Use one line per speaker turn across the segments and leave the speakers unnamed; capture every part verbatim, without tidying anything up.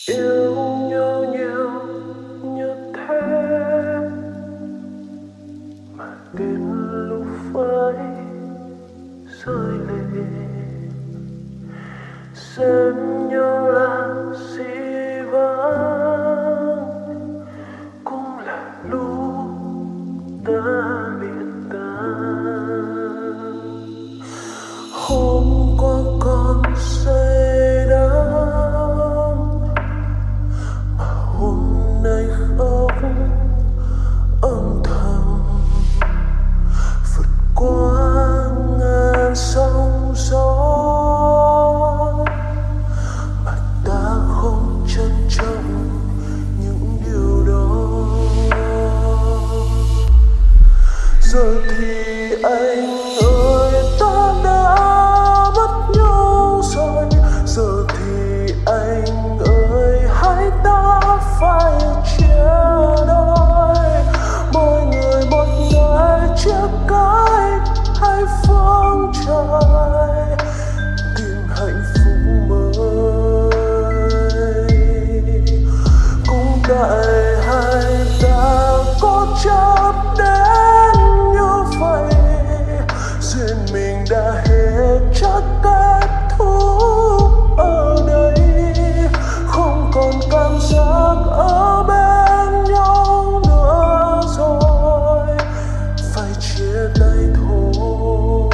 yêu nhau nhiều như thế mà đến lúc phải rơi lệ, xem nhau là dĩ vãng, cũng là lúc ta lìa tan. Hôm qua còn say đắm mà hôm nay khóc âm thầm, vượt qua ngàn sóng gió mà ta không trân trọng những điều đó. Giờ thì anh ơi, ta đã mất nhau rồi. Giờ thì anh ơi, hãy ta phải chia đôi. Mỗi người một nơi chia cách hai phương trời, tìm hạnh phúc mới. Cũng tại hai ta có chấp đến như vậy, duyên mình đã hết chắc kết thúc ở đây. Không còn cảm giác ở bên nhau nữa rồi, phải chia tay thôi.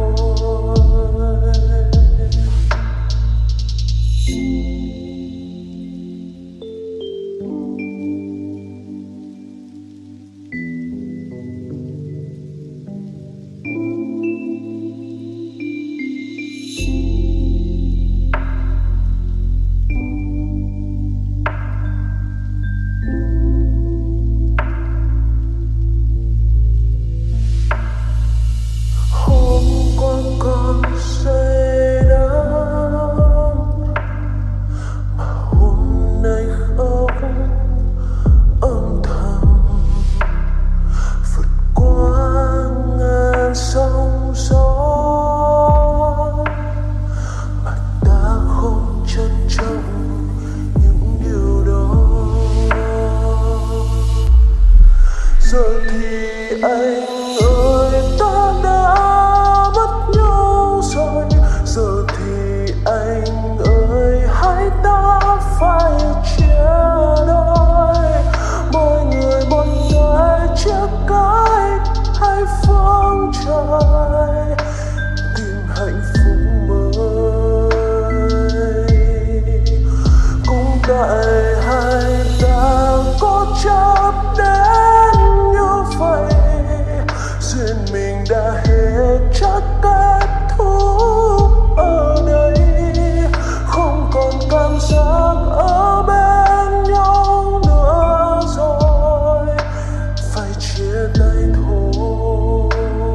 Hôm qua còn say đắm mà hôm nay khóc âm thầm, vượt qua ngàn sóng gió mà ta không trân trọng những điều đó. Giờ thì anh ơi, ta đã mất nhau rồi. Giờ thì anh ơi, hãy ta phải chia đôi. Mỗi người một nơi chia cách hai phương trời, tìm hạnh phúc mới. Cũng tại hai ta có chấp đến như vậy, duyên mình đã hết chắc kết thúc ở đây. Không còn cảm giác ở bên nhau nữa rồi, phải chia tay thôi.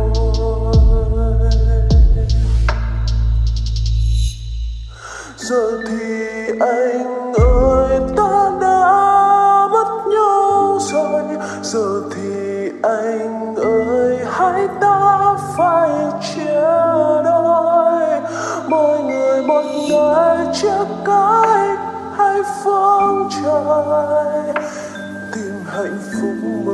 Giờ thì anh ơi, ta đã mất nhau rồi. Giờ thì anh ơi, hãy ta phải chia đôi. Mỗi người một nơi chia cách hai phương trời, tìm hạnh phúc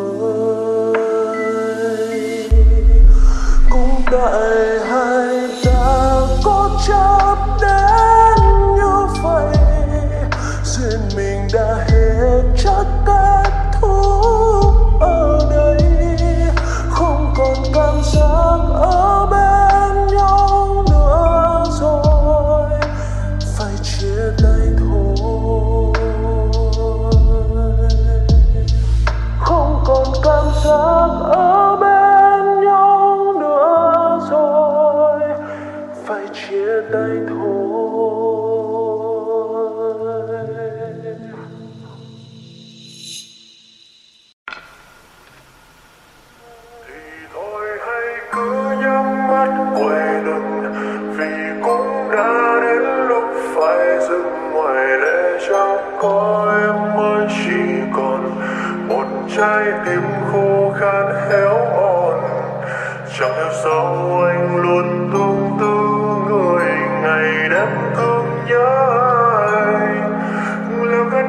mới. Cũng tại hai ta có chấp đến như vậy, duyên mình đã hết chắc kết thúc ở đây. Không còn cảm giác ở bên nhau nữa rồi, phải chia tay thôi. Không còn cảm giác ở bên nhau nữa rồi, phải chia tay thôi. Thì thôi hãy cứ nhắm mắt quay lưng, vì cũng đã đến lúc phải dừng ngoài lẽ chẳng có em mới chỉ còn một trái tim khô khan héo mòn. Chẳng hiểu sao anh luôn tương tư người ngày đêm thương nhớ anh. Liệu cái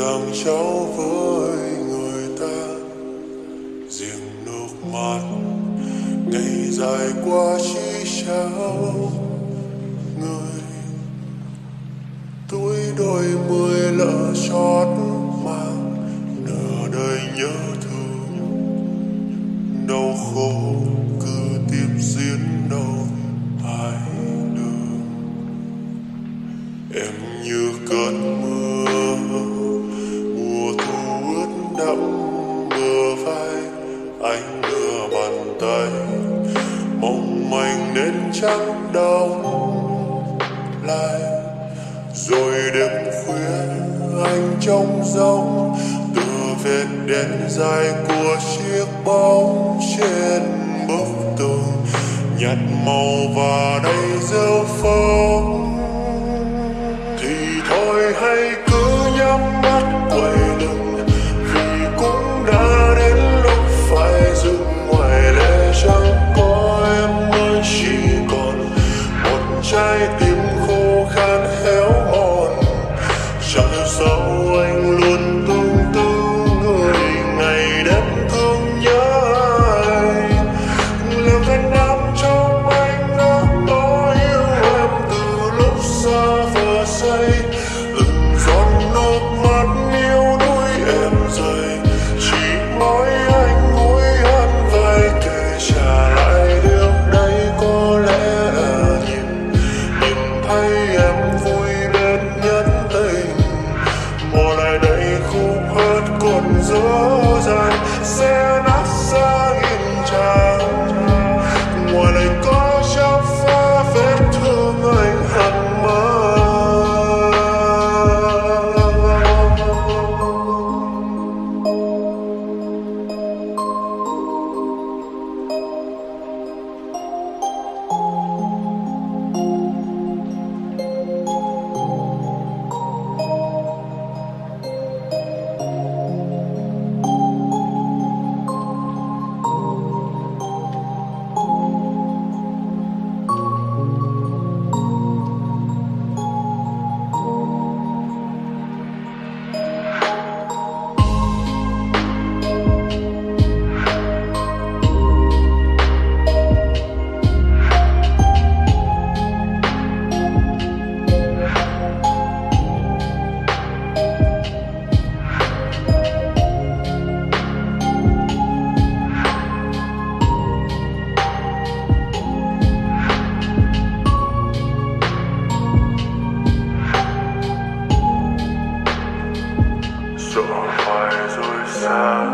rằng cháu với người ta riêng nước mắt ngày dài qua chỉ cháu người tuổi đôi mươi lỡ chót mang nửa đời nhớ thương đau khổ cứ tiếp diễn đâu hai đường em như cơn mưa mùa thu ướt đẫm bờ vai anh đưa bàn tay mong manh nên trắng đông lại rồi đêm khuya anh trông rỗng từ vết đen dài của chiếc bóng trên bức tường nhạt màu và đầy dấu phong thì thôi hay cứ nhắm mắt quay lưng vì cũng đã đến lúc phải dừng ngoài lẽ chẳng có em mới chỉ còn một trái tim khô khan héo mòn chẳng hiểu sao anh luôn tung tư người ngày đêm thương nhớ anh liệu cái đắm trong anh đã có yêu em từ lúc xa vờ say từng giọt nước mắt níu đuôi em rơi chỉ mỗi anh mũi hắn vai kể trả lại điều đây có lẽ là nhìn nhìn thấy em vui lên nhân tình bỏ lại đây khúc hết còn dở dang sẽ nát xa nghìn trang ngoài này có chắp phá vết thương anh hằn mơ. Sợ phải rời xa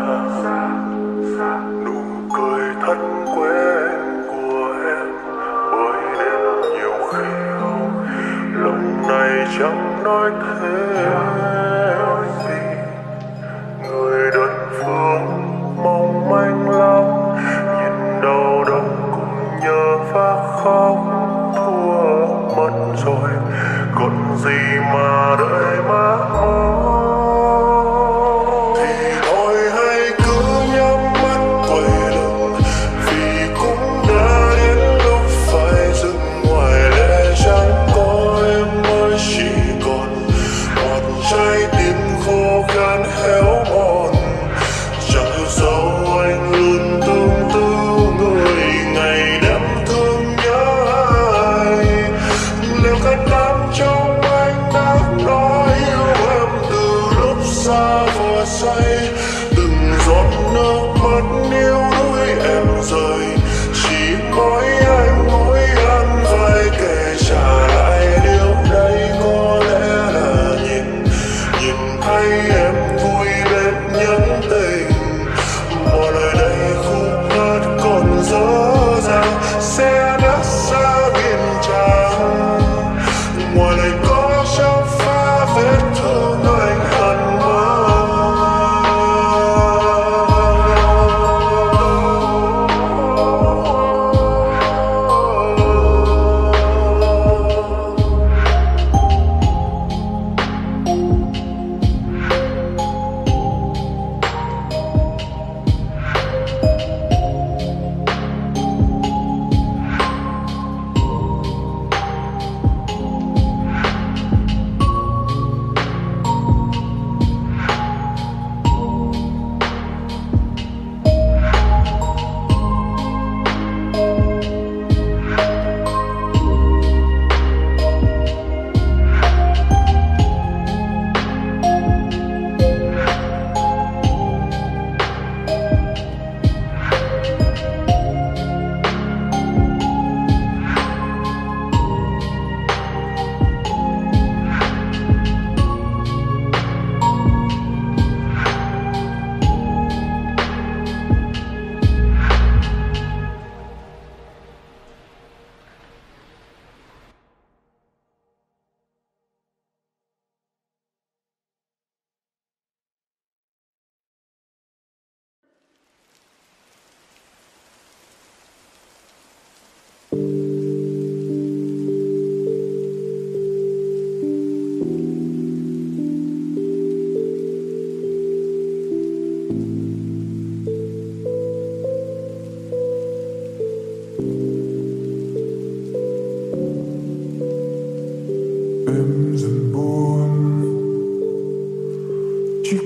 nụ cười thân quen của em bởi nên nhiều khi lòng này chẳng nói thêm gì người đơn phương mong manh lắm nhìn đau đớn cùng nhớ và khóc thua mất rồi còn gì mà đợi má mong. Từng giọt nước mắt níu đuôi em rơi chỉ mỗi anh mỗi ăn vai kể trả lại điều đây có lẽ là nhìn nhìn thấy em vui bên nhân tình bỏ lời đây khúc hát còn dở dang sẽ nát xa nghìn trang ngoài này có chắp phá vết thương anh hằn mơ.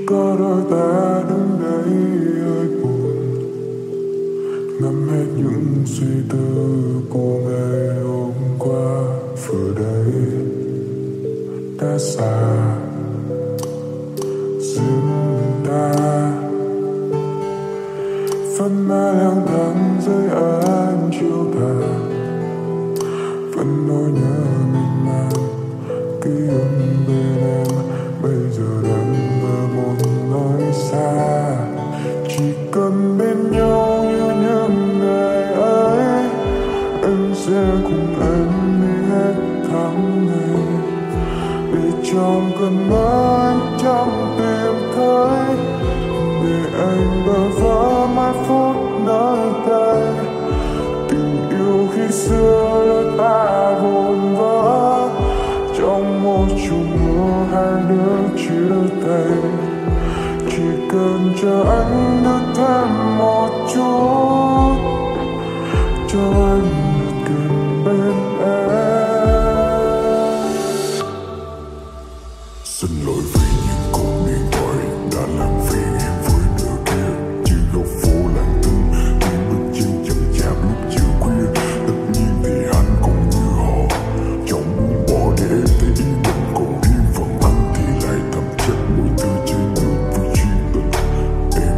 có đôi ta đứng đây hơi buồn, ngắm hết những suy tư của ngày hôm qua. Vừa đây đã xa riêng ta, vẫn mãi lang thang dưới ánh chiều tà, vẫn nỗi nhớ miên man ký ức bên em bây giờ đang ở một nơi xa. Chỉ cần bên nhau như những ngày ấy, anh sẽ cùng em đi hết tháng ngày, để trong cơn mơ anh chẳng tìm thấy, để anh bơ vơ mãi phút nơi đây. Tình yêu khi xưa đôi ta vồn vỡ, trong một chùm mưa hai đứa chia tay. Chỉ cần chờ anh được thêm một chút, cho anh được gần bên em. Xin lỗi vì những cuộc điện thoại đã làm phiền em với nửa kia. Chỉ góc phố lặng thinh, tiếng bước chân chậm chạp lúc chiều khuya. Tất nhiên thì anh cũng như họ, chẳng muốn bỏ để em thấy ý mình còn riêng phần anh thì lại thầm trách mọi thứ trái ngược với chuyên tình em.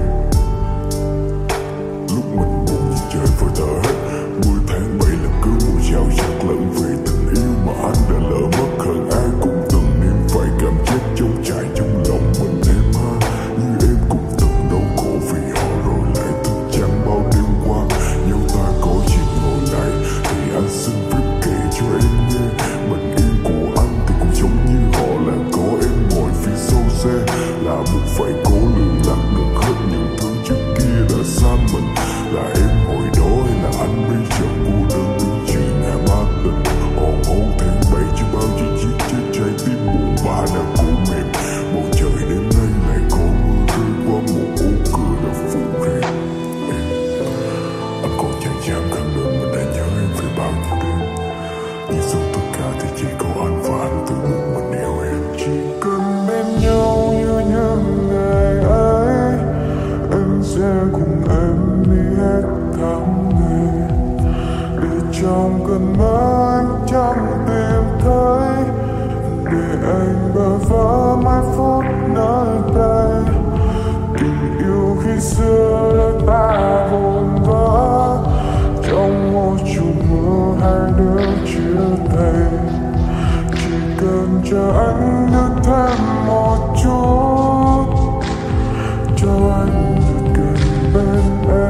Lúc mình buồn như trời vội thở hết, mười tháng bảy lần cứ mùa giàu dạt lẫn về tình yêu mà anh đã lỡ mất. Hơn ai cũng từng nếm phải cảm giác trống trải trong lòng mình em ha. Như em cũng từng đau khổ vì họ rồi lại thức chẳng bao đêm qua. Nếu ta có dịp ngồi lại thì anh xin phép kể cho em nghe. Bình yên của anh thì cũng giống như họ, là có em ngồi phía sau xe, là buộc phải cố lường lặng được hết những thứ trước kia đã xa mình. Là em hồi đó hay là anh bây giờ cô đơn đứng chuyện nhà ma tình. Hòn hôn tháng bảy chưa bao giờ giết chết trái tim buồn bã đã cũ mềm. Bầu trời đêm nay lại có mưa rơi qua một ô cửa đã phủ rèm em. Anh còn chẳng dám khẳng định mình đã nhớ em về bao nhiêu đêm, nhưng sau tất cả thì chỉ có anh và anh tự một mình yêu em. Chỉ cần bên nhau như những ngày ấy, anh sẽ cùng em đi hết tháng ngày, để trong cơn mơ anh chẳng tìm thấy, để anh bơ vơ mãi phút nơi đây. Tình yêu khi xưa đôi ta vồn vỡ, trong một chùm mưa hai đứa chia tay. Chỉ cần chờ anh được thêm một chút, cho anh được gần bên em.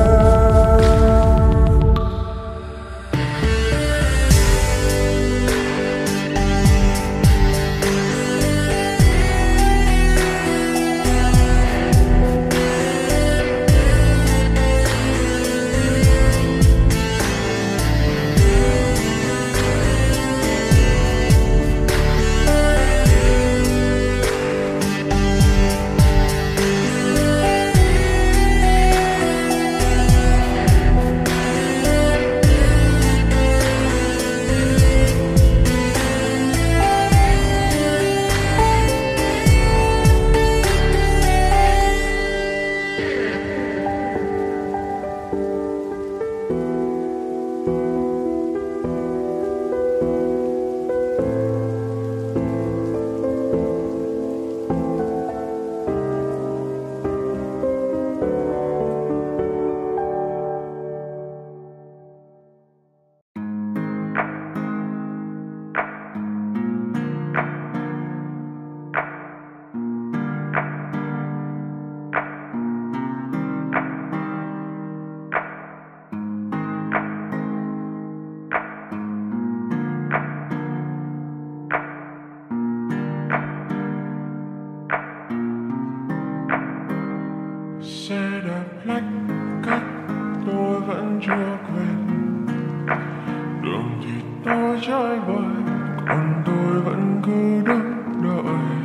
Xe đạp lách cách tôi vẫn chưa quên, đường thì tôi trái bời, còn tôi vẫn cứ đứng đợi.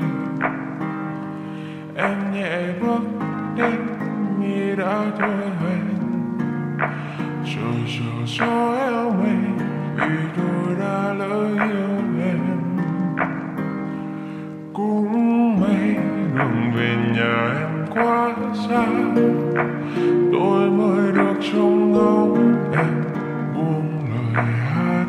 Em nhẹ bước đến như đã thôi hẹn, trời chờ gió eo mây vì tôi đã lỡ yêu em. Cũng may đường về nhà em quá xa, tôi mới được trông ngóng em buông lời hát.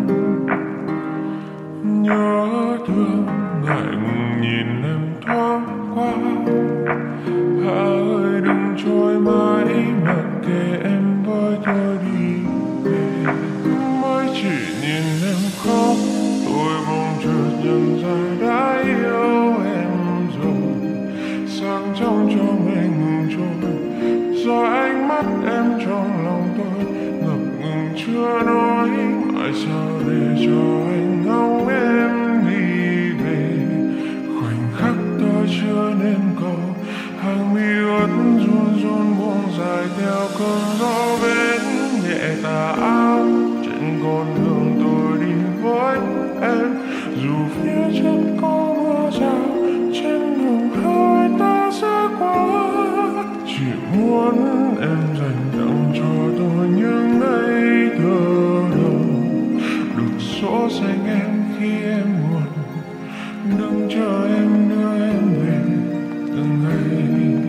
Nhớ thương ngại ngùng nhìn em thoáng qua, Hà ơi đừng trôi mãi mặc kệ em với tôi đi về. Mới chỉ nhìn em khóc, tôi bỗng chợt nhận ra đã yêu em rồi. Sáng trong cho mình trôi, do ánh mắt em trong lòng tôi ngập ngừng chưa nói. Tại sao để cho anh ngóng em đi về? Khoảnh khắc tôi chưa nên cầu, hàng mi ướt run run buông dài theo cơn gió bên nhẹ tà áo. Trên con đường tôi đi với em, dù phía chân có mưa rào, trên đường hơi ta sẽ qua. Chỉ muốn em dành tặng cho tôi những ngày thơ đầu, đục số xanh em khi em buồn, đừng chờ em đưa em về từng ngày.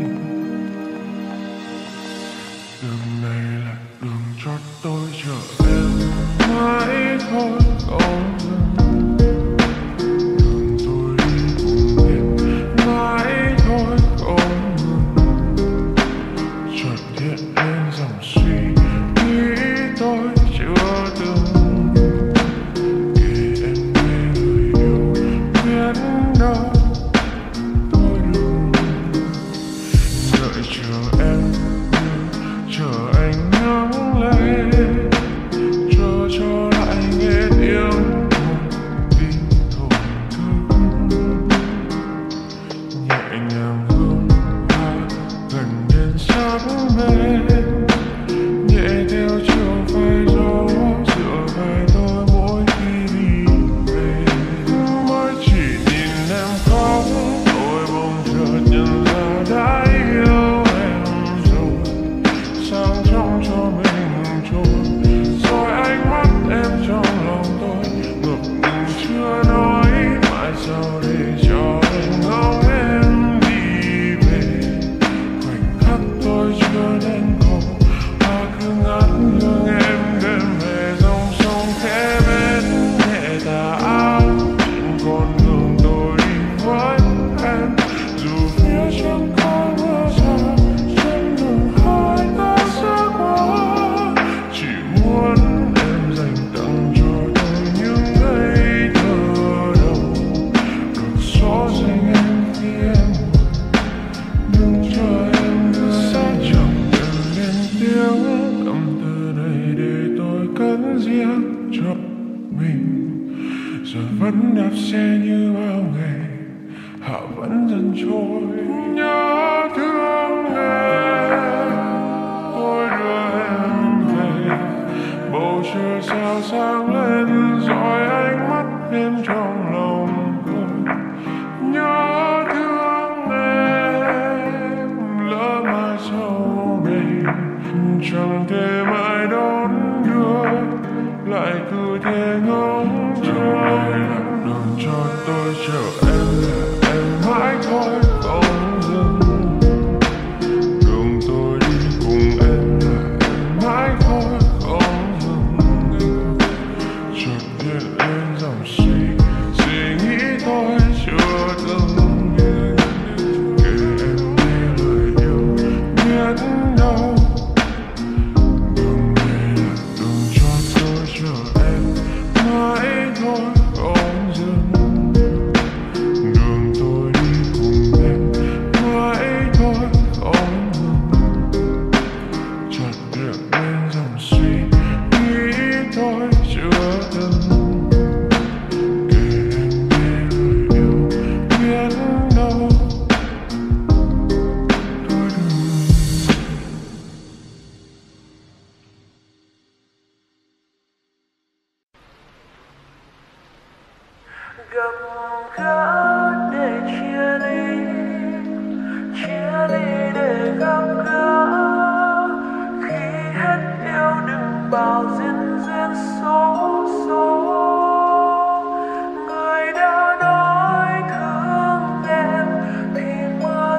Đường này là đường cho tôi chờ em mãi thôi không dừng. Đường tôi đi cùng em mãi thôi không ngừng. Chợt hiện lên dòng suy nghĩ tôi chưa từng kể em nghe người yêu biết đâu tôi đừng đợi chờ em như chờ anh nắng lên, chờ cho lại nghe tiếng một tim thổn thức nhẹ nhàng hương hoa gần đến sắp bên, nhẹ theo chiều phai gió dựa vai tôi mỗi khi đi về. Mới chỉ nhìn em khóc, tôi bỗng chợt nhận ra đã yêu em rồi. Sáng trong cho mình trôi, rồi ánh mắt em trong lòng tôi ngập ngừng chưa nói. Mãi sau để cho anh ngóng em đi về, khoảnh khắc tôi chưa nên cầu, hoa cứ ngát hương em đem về dòng sông khẽ bên nhẹ tà áo. Trên con đường tôi đi với em, dù phía trước có mưa rào, trên đường hai ta sẽ qua. Chỉ muốn em dành tặng cho tôi những ngày thơ đầu, được xóa danh em khi em buồn, đừng cho em đưa xa chẳng cần lên tiếng. Cầm từ này để tôi cất riêng cho mình, giờ vẫn đạp xe như bao ngày, hạ vẫn dần trôi. Nhớ thương em, tôi đưa em về. Bầu trời sao sáng lên, dõi ánh mắt em trong lòng tôi. Nhớ thương em, lỡ mai sau đây chẳng thể mãi đón đưa, lại cứ thế ngóng trông. Đường cho tôi chờ em là em mãi thôi không dừng. Đường tôi đi cùng em là em mãi thôi không dừng. Chợt hiện lên dòng suy suy nghĩ tôi chưa từng kể em nghe lời yêu biết đâu. Đường này là đường cho tôi chờ em mãi thôi không dừng. Đường tôi đi cùng em mãi thôi không ngừng. Chợt hiện lên dòng suy nghĩ tôi chưa từng kể em nghe lời yêu biết đâu tôi đừng.
Gặp gỡ để chia ly, chia ly để gặp gỡ. Khi hết yêu đừng bảo duyên duyên số số. Người đã nói thương em thì mưa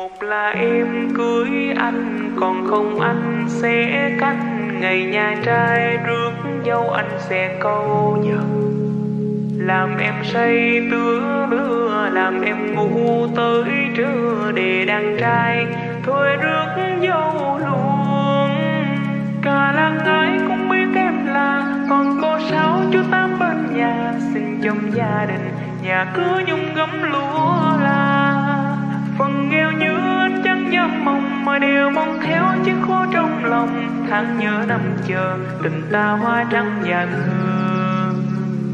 Một là em cưới anh, còn không anh sẽ canh. Ngày nhà trai rước dâu anh sẽ câu giận. Làm em say tứa lứa, làm em ngủ tới trưa. Để đàn trai thôi rước dâu luôn. Cả làng ai cũng biết em là con cô sáu chú tám bên nhà. Xin trong gia đình nhà cứ nhung gấm lúa là. Phần nghèo như anh chẳng dám mong, mà đều mong theo chiếc khô trong lòng. Tháng nhớ năm chờ tình ta hoa trắng và hương.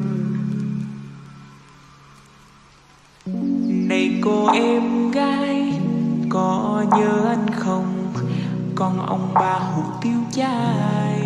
Này cô em gái, có nhớ anh không? Con ông bà hụt tiêu chai.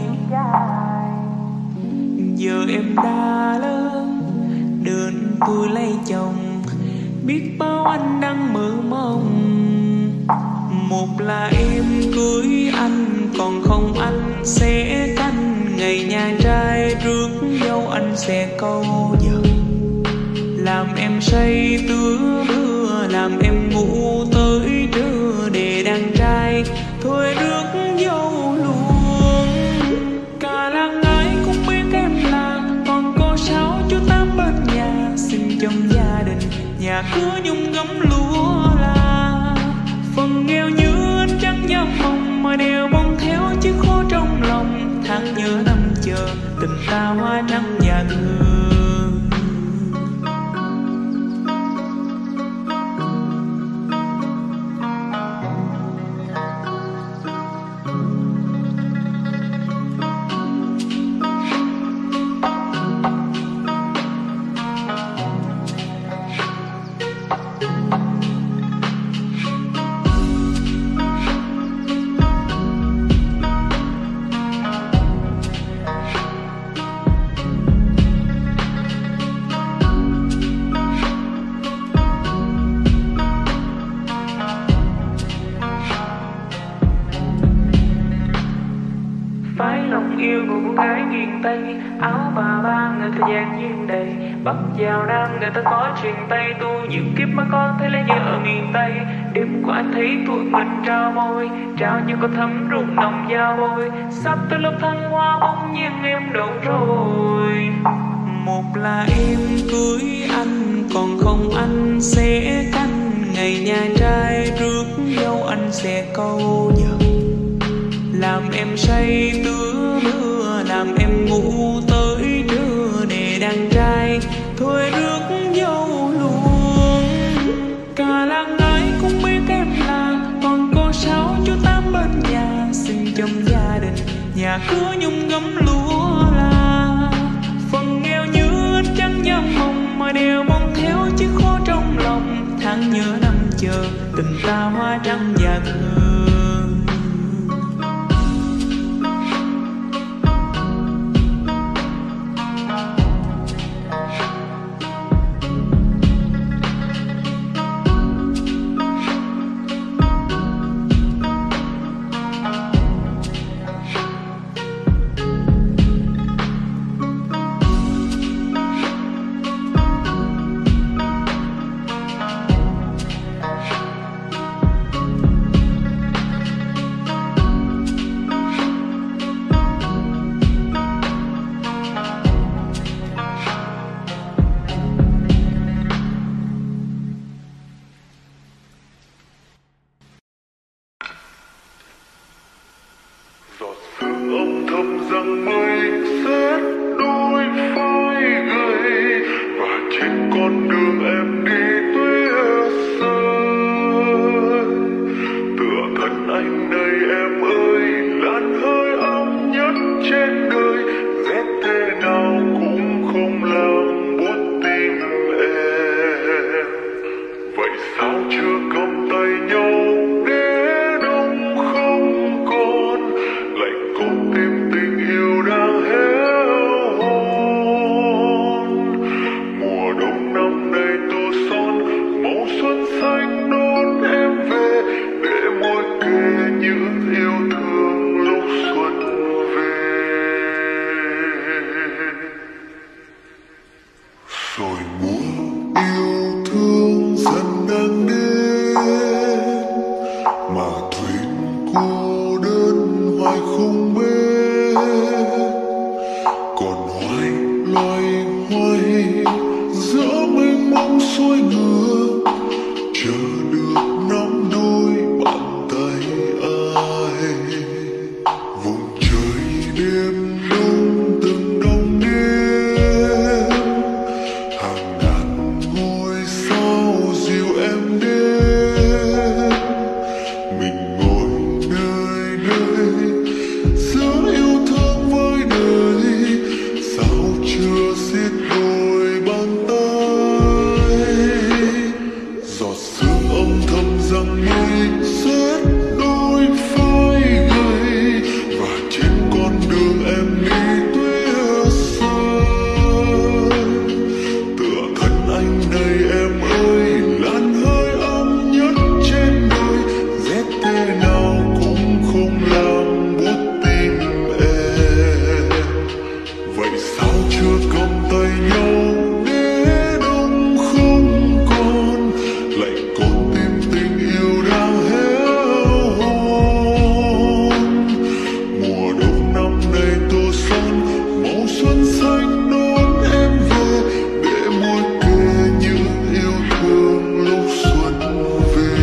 Giờ em đã lớn, đơn tôi lấy chồng. Biết bao anh đang mơ mộng. Một là em cưới anh, còn không anh sẽ canh. Ngày nhà trai rước dâu anh sẽ câu giận. Làm em say tứa lứa, làm em ngủ tới trưa. Để đàn trai thôi rước dâu luôn. Cả làng ai cũng biết em là con cô sáu chú tám bên nhà. Xin trong gia đình nhà cứ nhung gấm lúa là. Phần nghèo như anh chẳng dám mong, mà đều mong theo chiếc khô trong lòng. Tháng nhớ năm chờ tình ta hoa trắng và hương. Bắc vào Nam người ta có truyền tay tôi. Nhiều kiếp mà con thấy lấy vợ ở miền Tây. Đêm qua thấy tụi mình trao môi, trao như có thấm rụng nồng dao bôi. Sắp tới lớp thăng hoa bỗng nhiên em đâu rồi. Một là em cưới anh, còn không anh sẽ canh. Ngày nhà trai rước dâu anh sẽ câu giận. Làm em say tứa lứa, làm em ngủ tới trưa. Để đàn trai thôi rước dâu luôn. Cả làng ai cũng biết em là con cô sáu chú tám bên nhà. Xin trong gia đình nhà cứ nhung gấm lúa là. Phần nghèo như anh chẳng dám mong, mà đều mong theo chiếc khô trong lòng. Tháng nhớ năm chờ tình ta hoa trắng và hương.
Xuân xanh đón em về để môi kề như mà thuyền cô đơn hoài không bên, còn hoài loay hoay giữa mênh mông xuôi ngược, chờ được nắm đôi bàn tay ai. Vùng trời đêm đông từng đông đêm, hàng ngàn ngôi sao dìu em đến. Mình ngồi nơi đây giữa yêu thương với đời, sao chưa xiết đôi bàn tay. Giọt sương âm thầm rằng mây rét đôi vai gầy, và trên con đường em đi tuyết rơi. Tựa thân anh đây em ơi, làn hơi ấm nhất trên đời, rét thế nào cũng không làm buốt tim em. Vậy sao chưa cầm tay nhau để đông không còn, lại còn tim tình yêu đang héo hon. Mùa đông năm nay tô son màu xuân xanh đón em về, để môi kề những yêu thương lúc xuân về.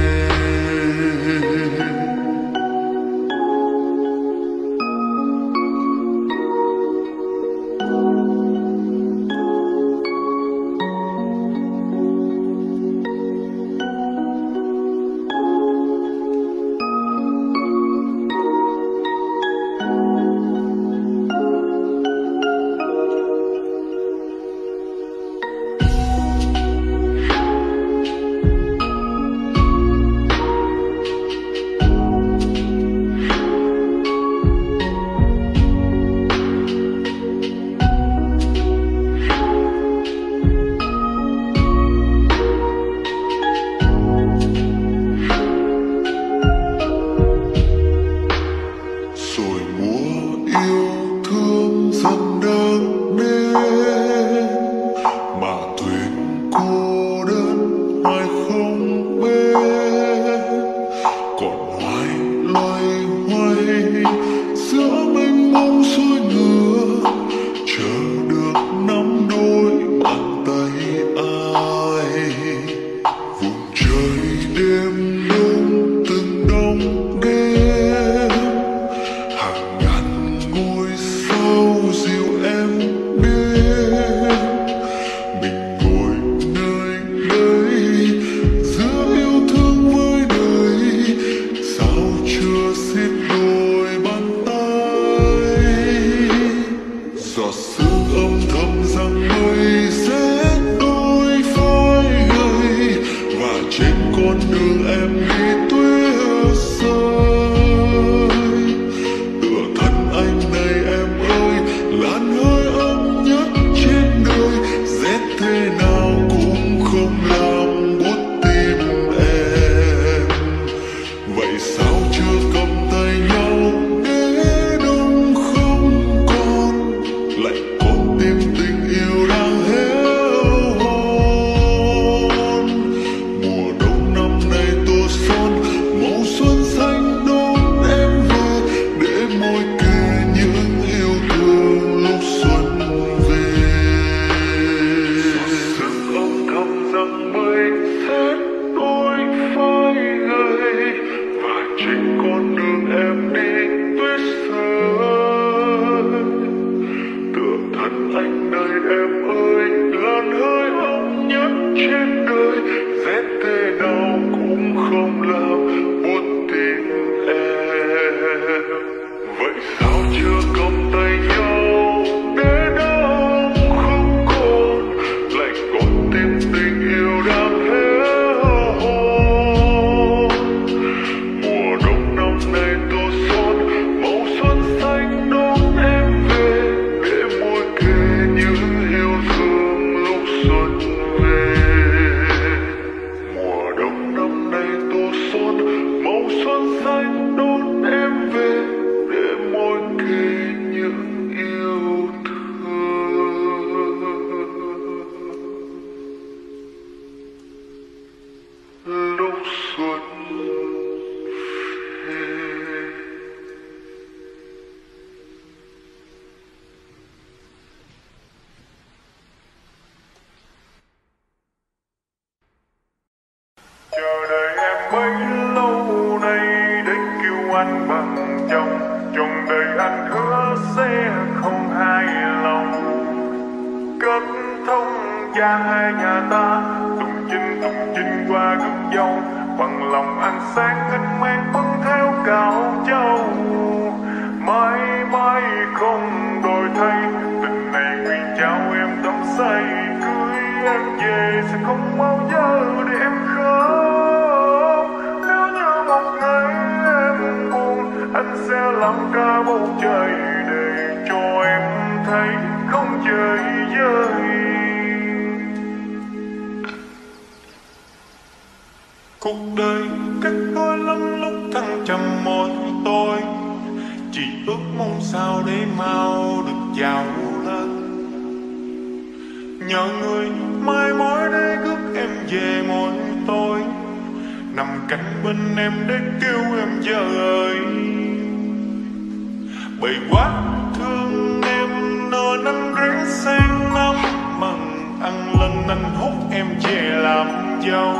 Rồi mùa yêu thương dần đang đến, mà thuyền cô đơn hoài không bên, còn hoài loay hoay giữa mênh mông xuôi ngược, chờ được nắm đôi bàn tay ai. Vùng trời đêm đông từng đông đêm, hàng ngàn ngôi sao dìu em đến. Mình ngồi nơi đây giữa yêu thương với đời, sao chưa xiết đôi bàn tay. Giọt sương âm thầm rằng mây rét đôi vai gầy, và trên con đường em đi tuyết rơi. Tựa thân anh này em ơi, làn hơi ấm nhất trên đời, rét thế nào cũng không làm buốt tim em. Vậy sao chưa cầm tay nhau để đông không còn, lại còn tim tình yêu đang héo hon. Mùa đông năm nay tô son màu xuân xanh đón em về, để môi kề những yêu thương lúc xuân về. Sương âm thầm rằng mây rét đôi vai gầy, và trên con anh bằng chồng, trọn đời anh hứa sẽ không hài lòng. Kết thông gia hai nhà ta, tùng chinh tùng chinh qua gốc dâu, bằng lòng anh sáng anh mang bưng theo cạo châu. Mãi mãi không đổi thay, tình này nguyện trao em đắm say, cưới em về sẽ không bao giờ để em khóc. Nếu như một ngày em buồn, anh sẽ làm cả bầu trời để cho em thấy không chơi vơi. Cuộc đời cách đôi lắm lúc thăng trầm mỗi tôi, chỉ ước mong sao để mau được giàu lên. Nhờ người mai mối để rước em về mỗi tối, nằm cạnh bên em để kêu em vợ ơi. Bởi quá thương em nên anh ráng sang năm mừng ăn lên anh hút em về làm dâu.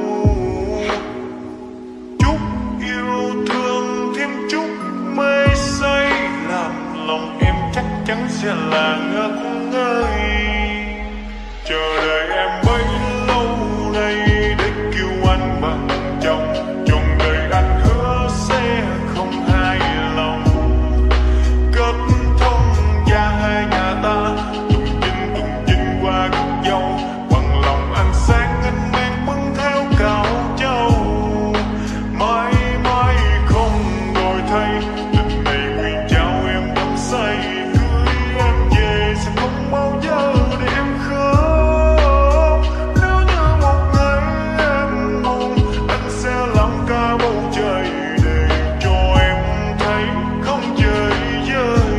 Chút yêu thương thêm chút mê say, làm lòng em chắc chắn sẽ là ngất ngây. Chờ đợi em bấy lâu nay để kêu anh bằng chồng, trọn đời anh hứa sẽ không hài lòng. Kết thông gia hai nhà ta, tùng chinh tùng chinh qua gốc dâu, bằng lòng anh sáng anh mang bưng theo cạo châu. Mãi mãi không đổi thay, tình này nguyện trao em đắm say, cưới em về sẽ không bao giờ để em khóc. Nếu như một ngày em buồn, anh sẽ làm cả bầu trời để cho em thấy không chơi vơi.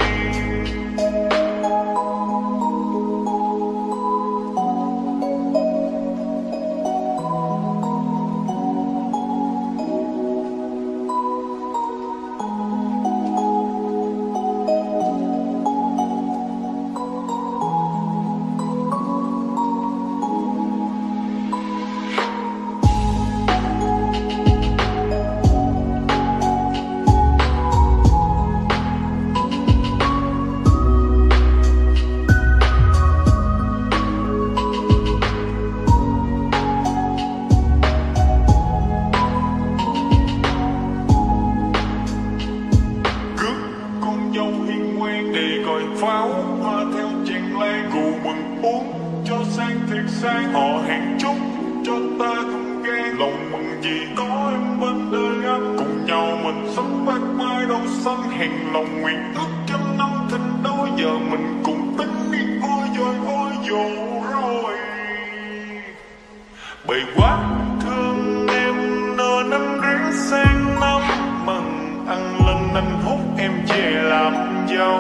Cướp con dâu hiền ngoan để coi pháo hoa theo chèn lan, rượu mừng uống cho sang thiệt sang, họ hẹn chúc cho ta không ghen. Lòng mừng vì có em bên đời anh, cùng nhau mình sống bát mai đâu xanh, hẹn lòng nguyện ước trăm năm thịnh đôi, giờ mình cùng tính đi ôi rồi ôi dồ rồi. Bởi quá thương em nên anh ráng sang năm mừng ăn lên anh hút em về làm dâu.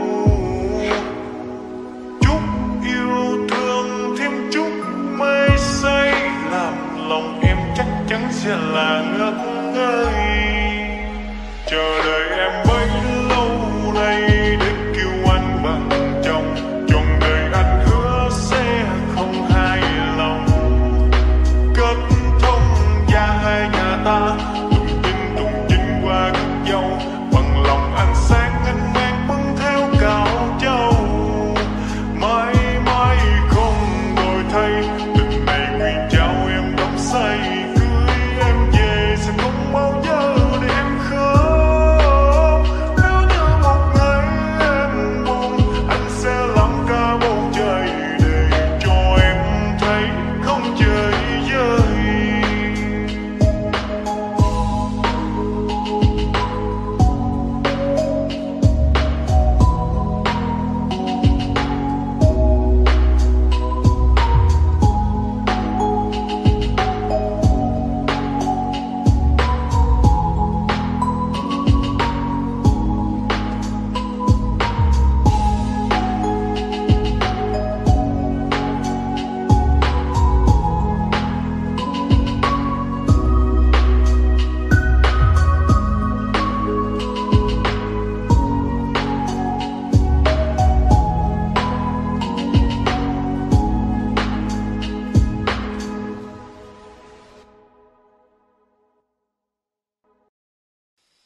Chút yêu thương thêm chút mê say, làm lòng em chắc chắn sẽ là ngất ngây. Chờ đợi em bấy lâu nay để kêu anh bằng chồng, trọn đời anh hứa sẽ không hài lòng. Kết thông gia hai nhà ta, tùng chinh tùng chinh qua gốc dâu, bằng lòng anh sáng anh mang bưng theo cạo châu. Mãi mãi không đổi thay, tình này nguyện trao em đắm say, cưới em về sẽ không bao giờ để em khóc. Nếu như một ngày em buồn, anh sẽ làm cả bầu trời để cho em thấy không chơi vơi.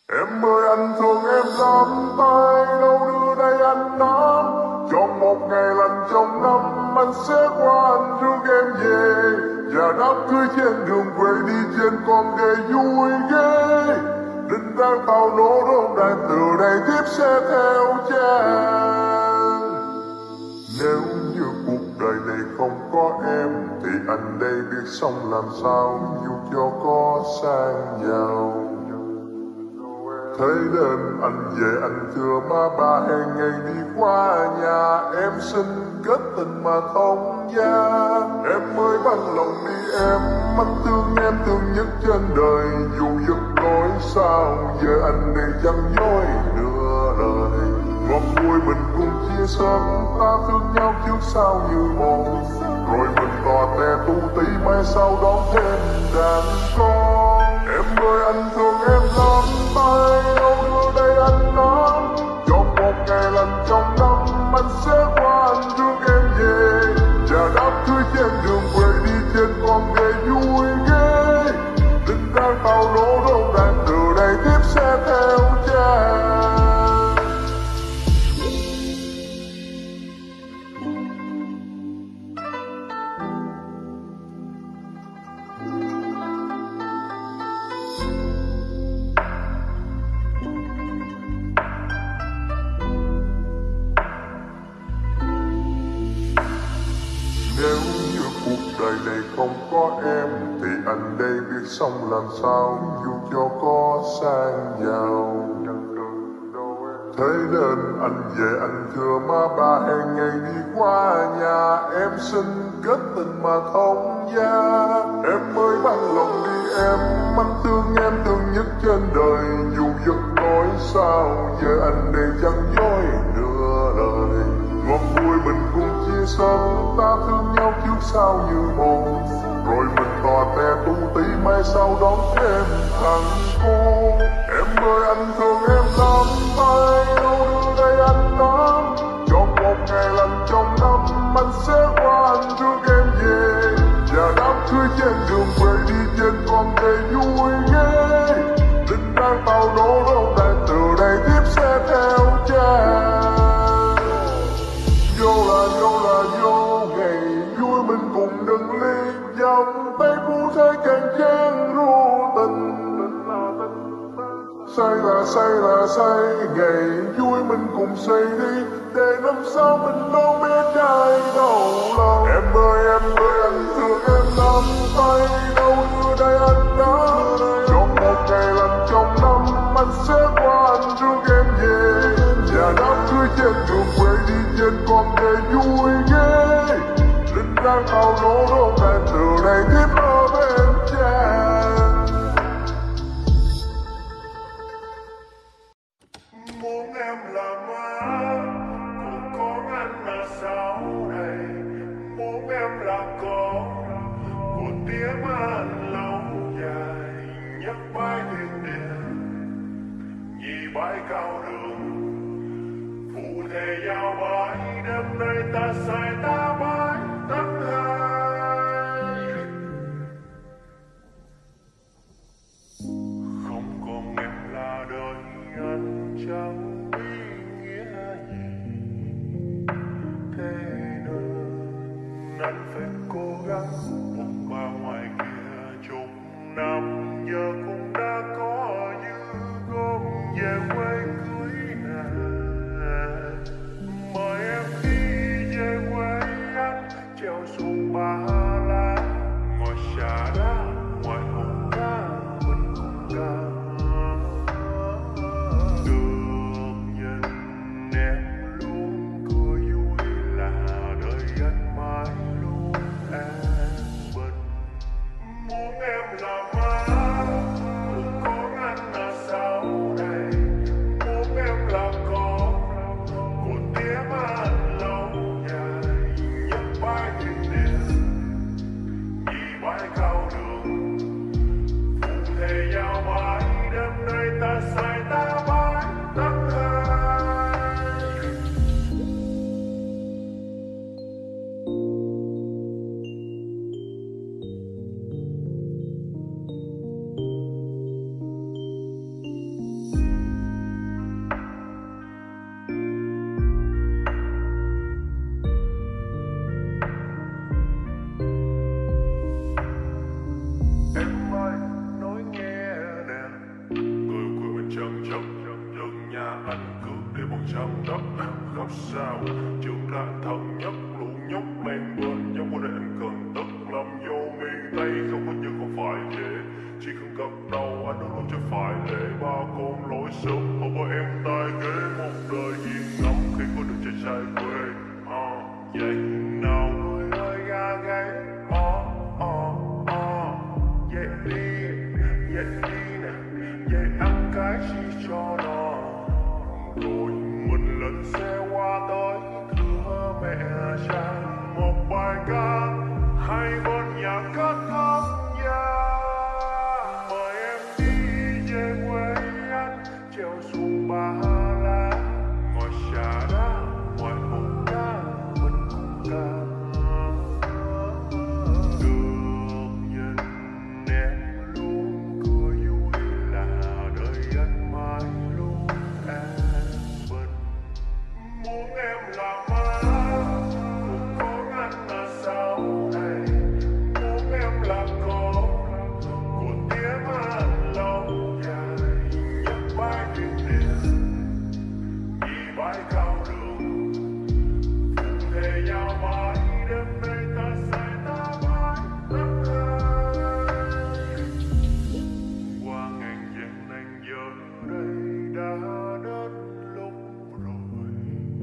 Em ơi anh thương em lắm, tay đâu đưa đây anh nắm. Trong một ngày lành trong năm anh sẽ qua anh rước em về, và đám cưới trên đường quê đi trên con đê vui ghê. Đinh đang tàu nổ rôm đàn từ đây tiếp sẽ theo chàng. Nếu như cuộc đời này không có em thì anh đây biết sống làm sao dù cho có sang giàu. Thế nên anh về anh thưa má ba hẹn ngày đi qua nhà em xin kết tình mà thông gia. Em ơi bằng lòng đi em, anh thương em thương nhất trên đời, dù giật nói sao giờ anh đây chẳng dối nửa lời. Ngọt vui mình cùng chia sớt, ta thương nhau trước sau như một, rồi mình tò te tu tí mai sau đón thêm đàn con. Em ơi anh thương em lắm, tay đâu đưa đây anh nắm. Trong một ngày lành trong năm anh sẽ qua anh rước em về, và đám cưới trên đường quê đi trên con đê vui ghê. Đinh đang tàu nổ rôm đàn từ đây tiếp sẽ theo chàng. Nếu như cuộc đời này không có em thì anh đây biết sống làm sao dù cho có sang giàu. Thế nên anh về anh thưa má ba hẹn ngày đi qua nhà em xin kết tình mà thông gia. Em ơi bằng lòng đi em, anh thương em thương nhất trên đời, dù giật nói sao giờ anh đây chẳng dối nửa lời. Ngọt vui mình cùng chia sớt, ta thương nhau trước sau như một, rồi mình tò te tu tí mai sau đón thêm thằng con. Em ơi anh thương em lắm, tay đâu đưa đây anh nắm. Trong một ngày lành trong năm anh sẽ qua anh rước em về, và đám cưới trên đường quê đi trên con đê vui ghê. Đinh đang tàu nổ rôm đàn từ đây tiếp sẽ theo chàng. Vô là vô là vô, ngày vui mình cùng đừng ly, dòng tay phu thế càng chán ru tình. Say là say là say, ngày vui mình cùng say đi, để năm sau mình đâu biết trai đâu lòng. Em ơi em ơi anh thương em lắm, tay đâu đưa đây anh đã. Trong một ngày lành trong năm anh sẽ qua anh rước em về, và đám cưới trên đường quê đi trên con đê vui ghê. Đinh đang tàu nổ rôm đàn từ đây tiếp ở bên chàng. Muốn em là má của con anh là sau này, muốn em là con của tiếng anh lâu dài. Nhắc bãi thuyền đêm nhì bãi cao đường, phụ thề giao bãi đêm nay ta sai ta bãi tắc hai. Không còn em là đời anh chẳng ý nghĩa gì, thế nên anh phải cố gắng. Bóng ba ngoài kia chục năm giờ cũng đã có như gom về quê cưới nàng. Mời em đi về quê bằng trang đất khắp sao trường đại thần nhất lũ nhóc men bên giống qua đây anh cần tất làm vô miền tây không có như không phải dễ chỉ cần gật đầu anh luôn luôn cho phải lệ ba con lối sớm không có em tai ghế một đời yên ngắm khi có được chơi trai quê à, vậy nào người ơi ga gáy oh, oh, oh. Vậy đi vậy đi nè vậy ăn cái chi cho nó rồi mình lên xe qua tới thưa mẹ cha một bài ca hai bên nhạc kết thúc gia mời em đi về quê anh treo xuống ba lá ngồi trà đá ngoài hồ cá mình cùng ca được nhìn em luôn cười vui là đời anh mãi luôn an bình muốn em là má một con anh là sao đây muốn em là con của tiếng anh lâu dài nhắc bãi biển tiền đi bãi cao đường phụ thề nhau mãi đêm nay ta say ta mãi tất hai qua ngàn vàng nàng giờ đây đã đến lúc rồi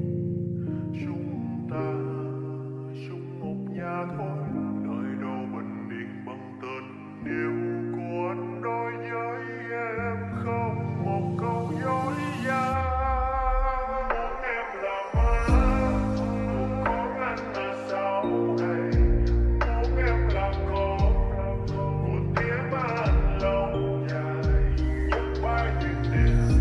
chúng ta chung một nhà thôi nơi đâu bình yên bằng tình yêu của anh đối với em không một câu dối gian muốn em là má một con anh là sao đây muốn em là con của tiếng anh lâu dài nhắc bãi biển tiền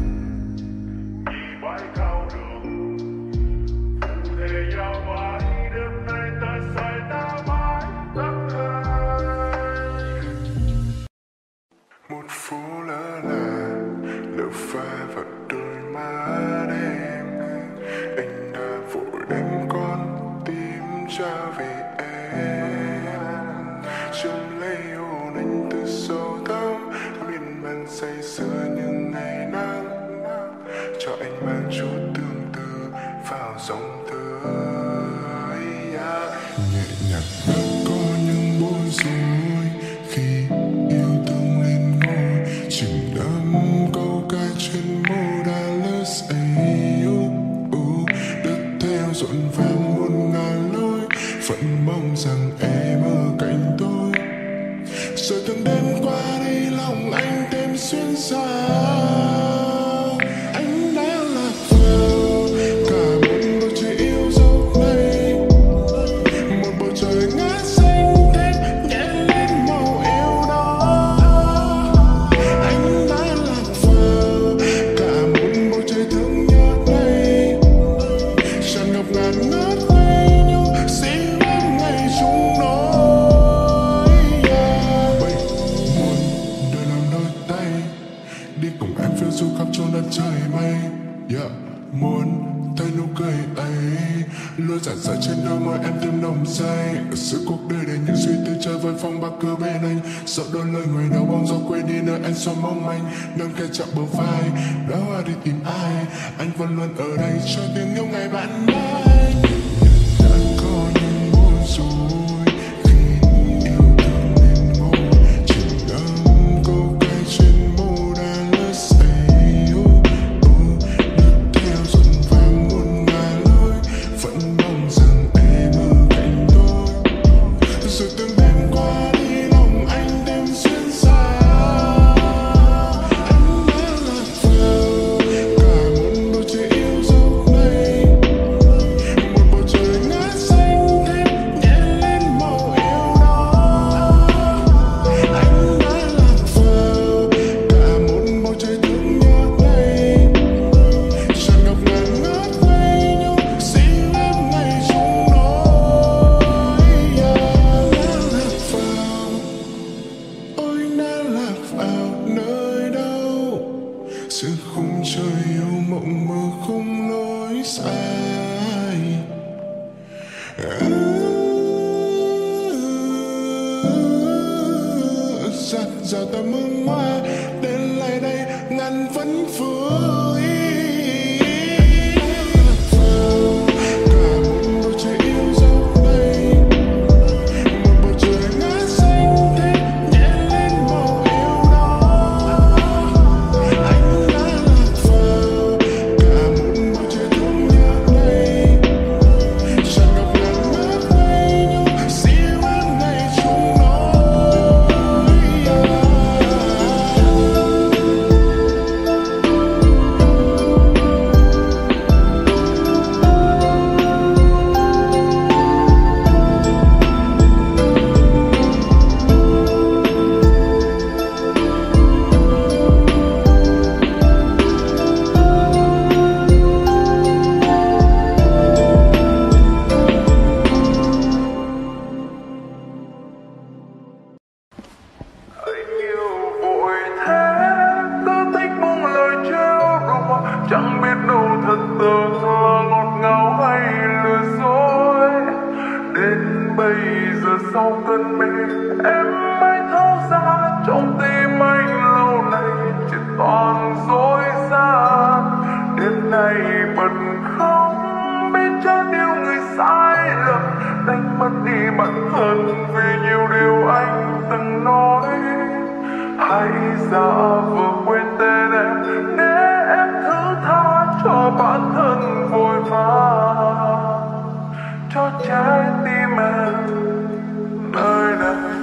đi bãi cao đường phụ thề nhau mãi đêm nay ta say ta mãi tất hai một phố lơ là lỡ pha vào đôi má em anh đã vội đánh con tim trả về em chum lấy hồn anh từ sâu thẳm miên man say sưa như ngày nắng cho anh mang chút tương tư vào dòng tươi nhẹ nhàng đã có những bối rối khi yêu thương lên ngôi chìm đắm câu ca trên mô Dallas ấy đất theo rộn vàng muôn ngàn lối vẫn mong rằng em ở cạnh tôi rồi từng đêm qua đây lòng anh thêm xuyên xa anh đã lạc vào cả một bầu trời yêu dấu này một bầu trời ngát xanh thét nhẹ lên màu yêu đó anh đã lạc vào cả một bầu trời thương nhớ này tràn ngập ngàn ngát quê nhung xin em ngày chung nỗi vậy muốn đời làm đôi tay đi cùng em phiêu du khắp chốn đất trời mây yeah. Muốn thấy nụ cười ấy luôn rạng rỡ trên đôi môi em thêm nồng say ở giữa cuộc đời để những suy tư chơi với phong bạc cơ bên anh sợ đôi lời người đau bóng gió quên đi nơi anh xoa mong manh nâng kề chạm bờ vai đã hoa đi tìm ai anh vẫn luôn ở đây cho tiếng yêu ngày bạn mai đã có những bối rối khi yêu thương nên ngôi chìm đắm câu ca trên mô Dallas ấy đất theo rộn vàng muôn ngàn lối vẫn mong rằng em ở cạnh tôi rồi từng đêm qua đi lòng anh đêm xuyên xa anh đã lạc vào cả một bầu trời yêu dấu này một bầu trời ngát xanh thét nhẹ lên màu yêu đó anh đã lạc vào cả một bầu trời thương nhớ này tràn ngập ngàn ngát quê nhung xin em ngày chung nỗi đã lạc vào ôi đã lạc vào nơi đâu giữa khung trời yêu mộng mơ không lối sai giặt rào tầm mương hoa đến lại đây ngàn vẫn vui chẳng biết đâu thật tưởng là ngọt ngào hay lừa dối. Đến bây giờ sau cơn mê em mới thấu ra trong tim anh lâu nay chỉ toàn dối gian. Đêm nay bật khóc biết chán yêu người sai lầm, đánh mất đi bản thân vì nhiều điều anh từng nói. Hãy giả vờ quên tên em để em thứ tha cho bản thân vội vã, cho trái tim em nơi này.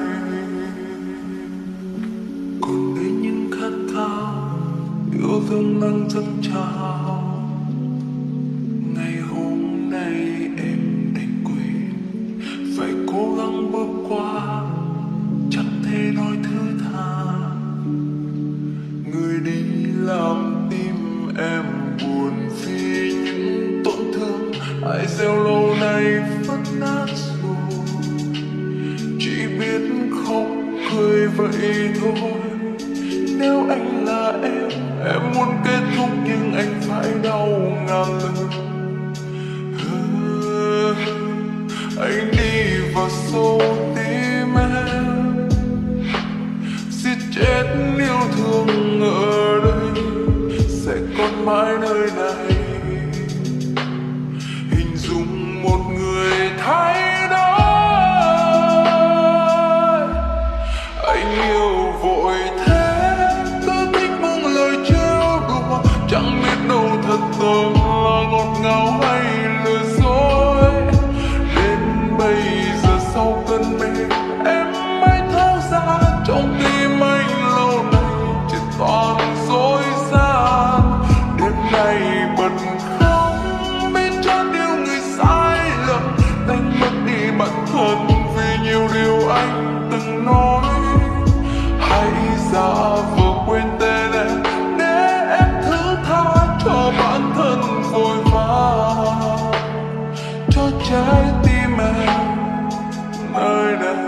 Còn đây những khát khao yêu thương đang dâng trào, ngày hôm nay em đành quên, phải cố gắng bước qua, chẳng thể nói thứ tha. Người đi làm tim em buồn vì những tổn thương ai gieo lâu nay vẫn nát rồi. Chỉ biết khóc cười vậy thôi. Nếu anh là em, em muốn kết thúc nhưng anh phải đau ngàn lần. Ừ, anh đi vào sâu tim em, giết chết yêu thương ở đây sẽ còn mãi nơi này. Hình dung một người thay đổi, anh yêu vội thế, cứ thích mang lời trêu đùa, chẳng biết đâu thật tưởng là ngọt ngào hay lừa dối. Đến bây giờ sau cơn mê em mới thấu ra trong tim anh lâu nay chỉ toàn dối gian. Đêm nay bật khóc biết chán yêu người sai lầm, đánh mất đi bản thân vì nhiều điều anh từng nói. Hãy giả vờ quên tên em để em thứ tha cho bản thân vội vã, cho trái tim em nơi đây.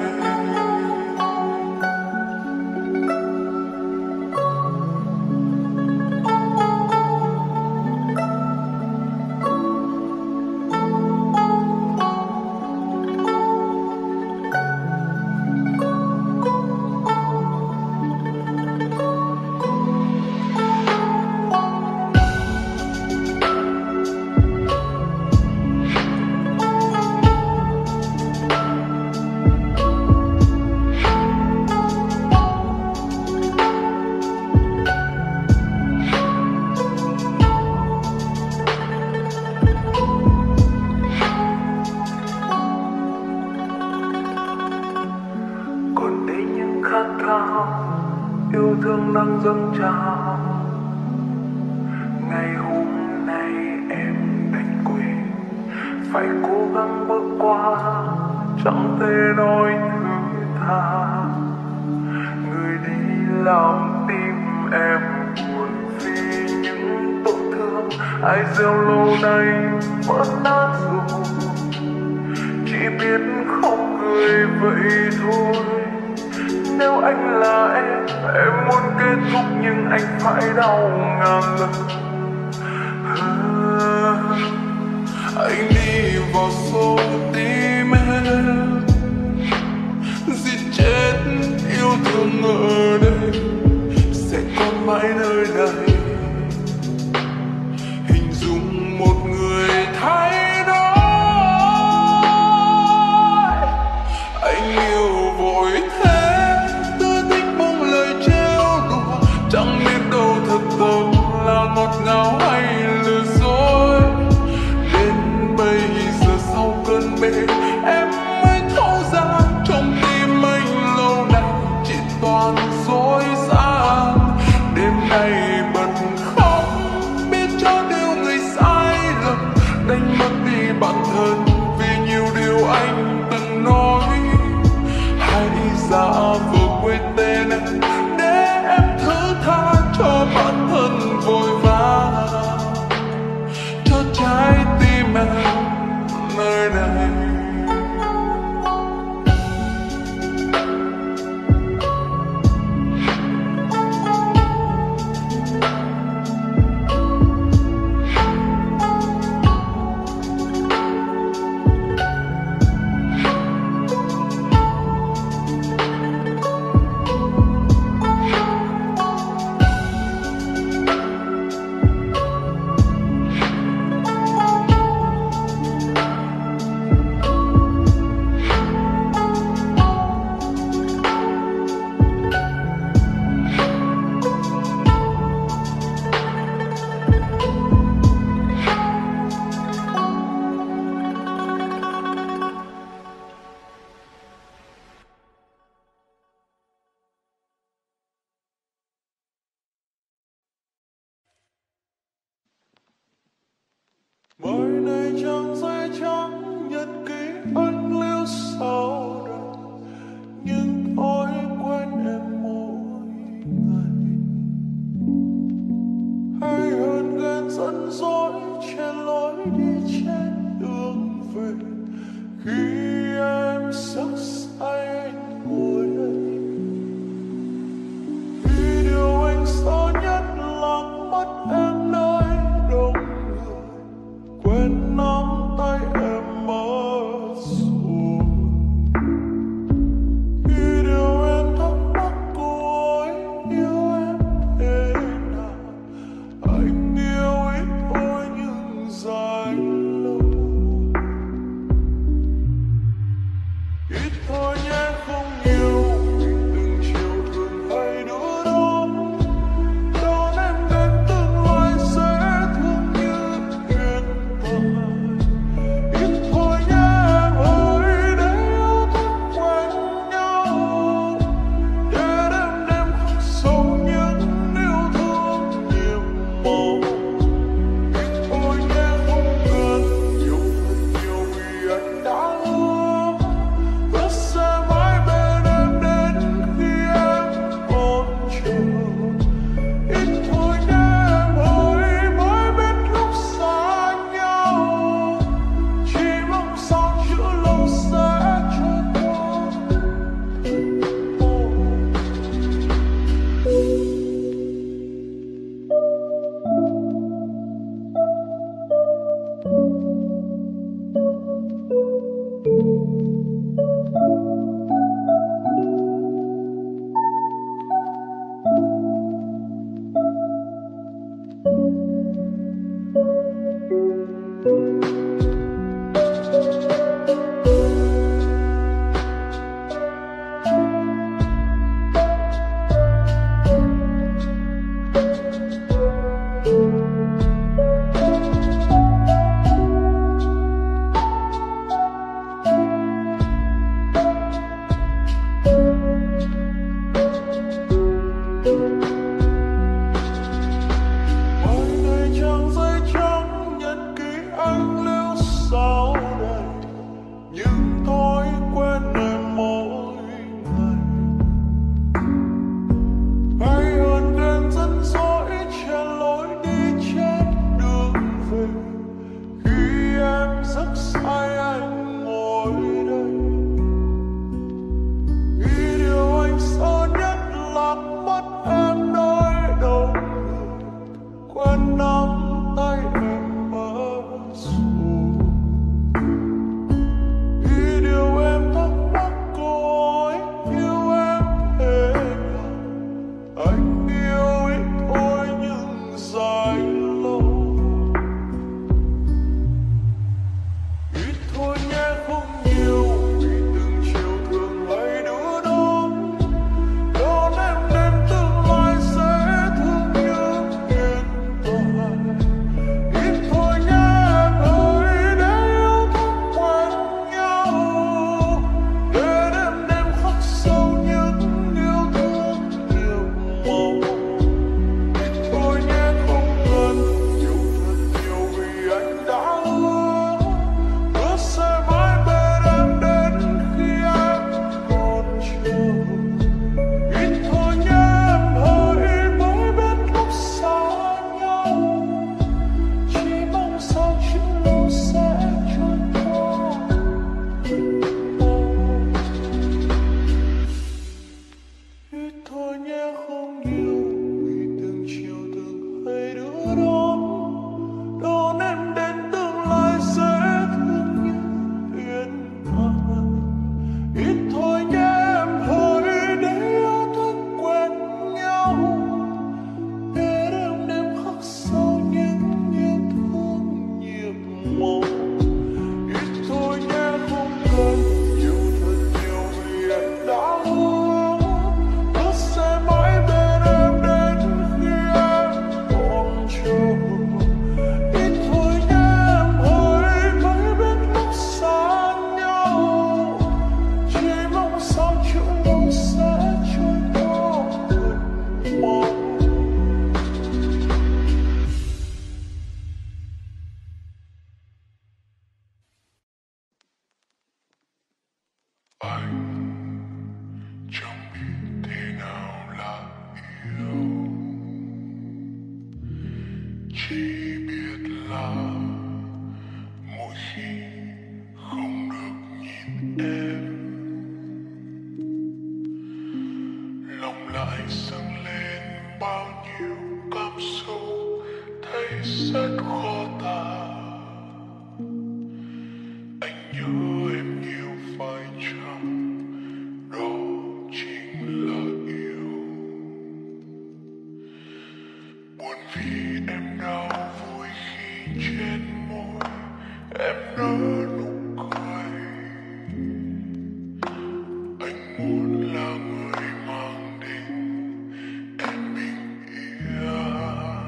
Yêu thương đang dâng trào, ngày hôm nay em đành quên, phải cố gắng bước qua, chẳng thể nói thứ tha. Người đi làm tim em buồn vì những tổn thương ai gieo lâu nay vẫn nát rồi. Chỉ biết khóc cười vậy thôi. Nếu anh là em, em muốn kết thúc nhưng anh phải đau ngàn lần. À, anh đi vào sâu tim em, giết chết yêu thương ở đây sẽ còn mãi nơi này. Hình dung một người thay đổi, anh yêu vội thế, chẳng biết đâu thật tâm là ngọt ngào hay lừa dối. Đến bây giờ sau cơn mê em mới thấu ra trong tim anh lâu nay chỉ toàn dối gian. Đêm nay bật dẫn dỗi trên lối đi trên đường về. Khi em giấc say anh ngồi đây, vì điều anh sợ nhất là mất em nơi đông người, quên nắm tay em mất rồi. Vì điều em thắc mắc cô ấy yêu em thế nào, anh yêu ít thôi nhưng dài lâu. Ít thôi nhé không nhiều, vì từng chiều thường hay đứa đón đón em đến tương lai sẽ thương như huyền thoại. Ít thôi nhé em ơi, để yêu thương quen nhau, để đêm đêm khắc sâu những yêu thương nhiệm màu. Ít thôi nhé không cần yêu thật nhiều vì anh đã hứa hứa sẽ mãi bên em đến khi em còn chờ. Ít thôi nhé em ơi, mới biết lúc xa nhau, chỉ mong sao chữ lâu sẽ trôi qua thật Mai này trang giấy trắng nhật ký anh lưu sau đây, những thói quen em mỗi ngày. Hay hơn đêm dẫn dỗi trên lối đi trên đường về. Khi em giấc say anh ngồi đây, vì điều anh sợ nhất là mất em nơi đâu người, quên nắm tay em mất rồi. Vì điều em thắc mắc cô ấy yêu em thế nào, anh yêu ít thôi nhưng dài lâu. Ít thôi nhé không nhiều, vì từng chiều thường hay đứa đón đón em đến tương lai sẽ thương như huyền thoại. Ít thôi nhé em ơi, để yêu thương quen nhau, để đêm đêm khắc sâu những yêu thương nhiệm màu. Ít thôi nhé không cần yêu thật nhiều vì anh đã hứa hứa sẽ mãi bên em đến khi em còn chờ. Ít thôi nhé em ơi, mới biết lúc xa nhau, chỉ mong sao chữ lâu sẽ trôi qua thật mau. Ít thôi nhé không nhiều, vì từng chiều từng hay đứa đón đón em đến tương lai sẽ thương như huyền thoại. Ít thôi nhé em ơi, để yêu thương quen nhau, để đêm đêm khắc sâu những yêu thương nhiệm màu. Ít thôi nhé không cần yêu thật nhiều vì anh đã hứa hứa sẽ mãi bên em đến khi em còn chờ. Ít thôi nhé em ơi, mới biết lúc xa nhau, chỉ mong sao chữ lâu sẽ trôi qua thật mau. Anh chẳng biết thế nào là yêu, chỉ biết là mỗi khi không được nhìn em, lòng lại dâng lên bao nhiêu cảm xúc thấy rất khó tả. Anh nhớ em nhiều phải chăng đó chính là yêu? Buồn vì em đau, vui khi trên môi em nở nụ cười. Anh muốn là người mang đến em bình yên.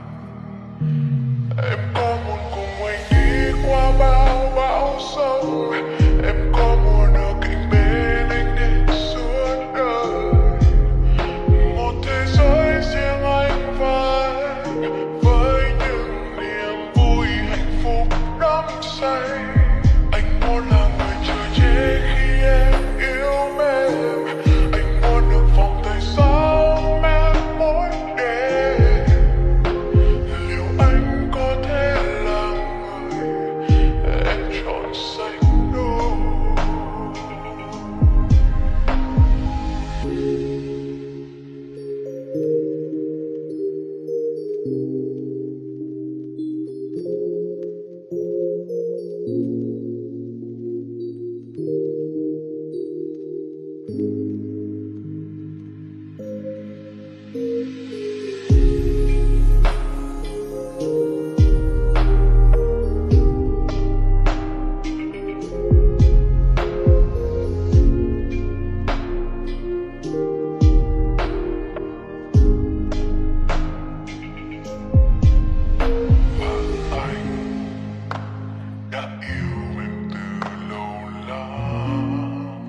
Em có muốn cùng anh đi qua bao bão sông, em có muốn ở cạnh bên anh đến suốt đời. Một thế giới riêng anh và anh, với những niềm vui hạnh phúc đắm say. Anh muốn là người chờ che khi em yêu mến. Anh muốn được vòng tay sau em mỗi đêm. Liệu anh có thể là người em chọn xanh đôi? Đã yêu em từ lâu lắm.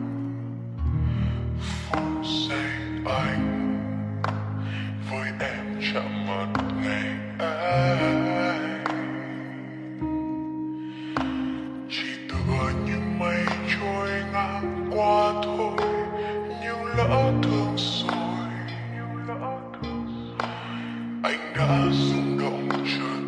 Phút giây anh với em chạm mặt ngày ấy, chỉ tựa như mây trôi ngang qua thôi. Nhưng lỡ thương rồi, anh đã rung động trở